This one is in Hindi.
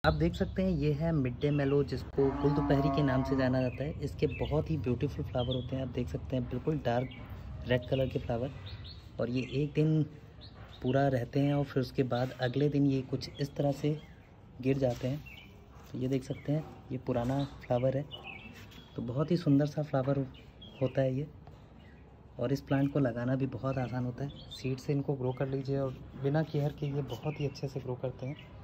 आप देख सकते हैं ये है मिड डे मेलो, जिसको गुल दोपहरी के नाम से जाना जाता है। इसके बहुत ही ब्यूटीफुल फ्लावर होते हैं। आप देख सकते हैं बिल्कुल डार्क रेड कलर के फ्लावर, और ये एक दिन पूरा रहते हैं और फिर उसके बाद अगले दिन ये कुछ इस तरह से गिर जाते हैं। तो ये देख सकते हैं ये पुराना फ्लावर है। तो बहुत ही सुंदर सा फ्लावर होता है ये, और इस प्लांट को लगाना भी बहुत आसान होता है। सीड से इनको ग्रो कर लीजिए और बिना केयर के ये बहुत ही अच्छे से ग्रो करते हैं।